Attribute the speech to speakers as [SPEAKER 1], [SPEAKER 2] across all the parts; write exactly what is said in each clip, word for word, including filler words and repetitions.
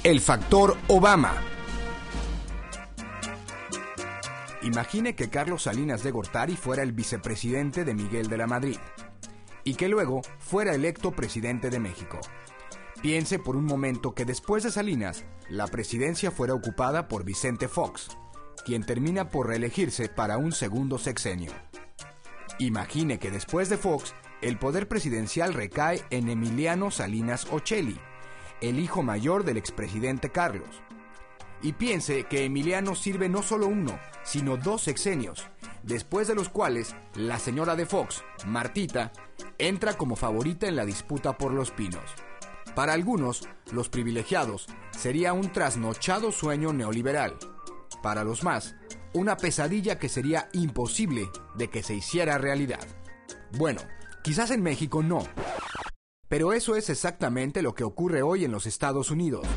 [SPEAKER 1] El factor Obama. Imagine que Carlos Salinas de Gortari fuera el vicepresidente de Miguel de la Madrid y que luego fuera electo presidente de México. Piense por un momento que después de Salinas, la presidencia fuera ocupada por Vicente Fox, quien termina por reelegirse para un segundo sexenio. Imagine que después de Fox, el poder presidencial recae en Emiliano Salinas Ocelli, el hijo mayor del expresidente Carlos. Y piense que Emiliano sirve no solo uno, sino dos sexenios, después de los cuales la señora de Fox, Martita, entra como favorita en la disputa por Los Pinos. Para algunos, los privilegiados, sería un trasnochado sueño neoliberal. Para los más, una pesadilla que sería imposible de que se hiciera realidad. Bueno, quizás en México no, pero eso es exactamente lo que ocurre hoy en los Estados Unidos.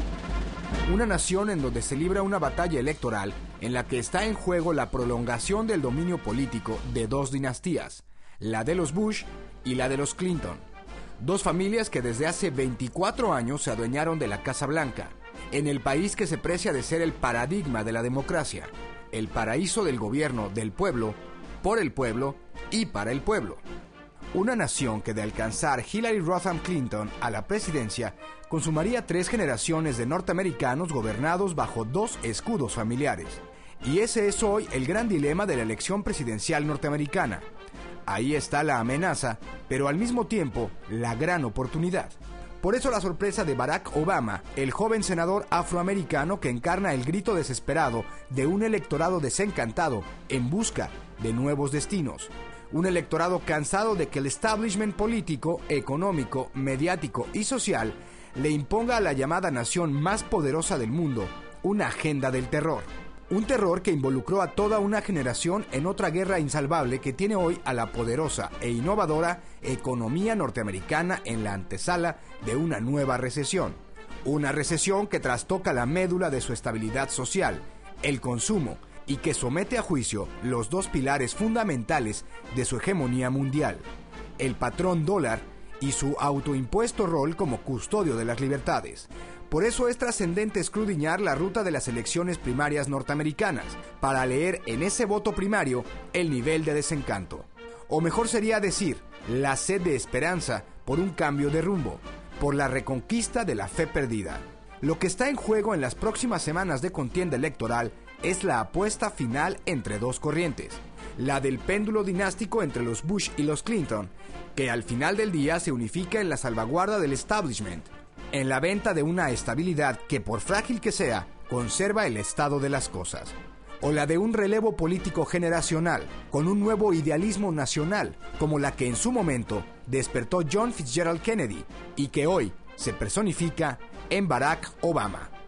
[SPEAKER 1] Una nación en donde se libra una batalla electoral en la que está en juego la prolongación del dominio político de dos dinastías, la de los Bush y la de los Clinton. Dos familias que desde hace veinticuatro años se adueñaron de la Casa Blanca, en el país que se precia de ser el paradigma de la democracia, el paraíso del gobierno del pueblo, por el pueblo y para el pueblo. Una nación que de alcanzar Hillary Rodham Clinton a la presidencia, consumaría tres generaciones de norteamericanos gobernados bajo dos escudos familiares. Y ese es hoy el gran dilema de la elección presidencial norteamericana. Ahí está la amenaza, pero al mismo tiempo la gran oportunidad. Por eso la sorpresa de Barack Obama, el joven senador afroamericano que encarna el grito desesperado de un electorado desencantado en busca de nuevos destinos. Un electorado cansado de que el establishment político, económico, mediático y social le imponga a la llamada nación más poderosa del mundo una agenda del terror. Un terror que involucró a toda una generación en otra guerra insalvable que tiene hoy a la poderosa e innovadora economía norteamericana en la antesala de una nueva recesión. Una recesión que trastoca la médula de su estabilidad social, el consumo, y que somete a juicio los dos pilares fundamentales de su hegemonía mundial, el patrón dólar y su autoimpuesto rol como custodio de las libertades. Por eso es trascendente escudriñar la ruta de las elecciones primarias norteamericanas, para leer en ese voto primario el nivel de desencanto. O mejor sería decir, la sed de esperanza por un cambio de rumbo, por la reconquista de la fe perdida. Lo que está en juego en las próximas semanas de contienda electoral es la apuesta final entre dos corrientes, la del péndulo dinástico entre los Bush y los Clinton, que al final del día se unifica en la salvaguarda del establishment, en la venta de una estabilidad que, por frágil que sea, conserva el estado de las cosas. O la de un relevo político generacional, con un nuevo idealismo nacional, como la que en su momento despertó John Fitzgerald Kennedy y que hoy se personifica en Barack Obama.